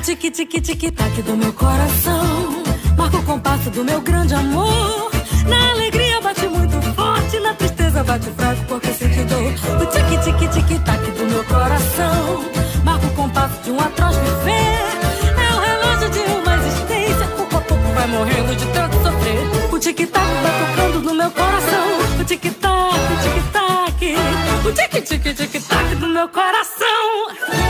tic-tic-tic-tac do meu coração marca o compasso do meu grande amor. Na alegria bate muito forte, na tristeza bate fraco porque sente dor. O tic-tic-tic-tac do meu coração marca o compasso de um atroz viver. É o relógio de uma existência, pouco a pouco vai morrendo de tanto sofrer. O tic-tac tá tocando no meu coração. O tic-tac, o tic-tac, o tic-tic-tic-tac do meu coração.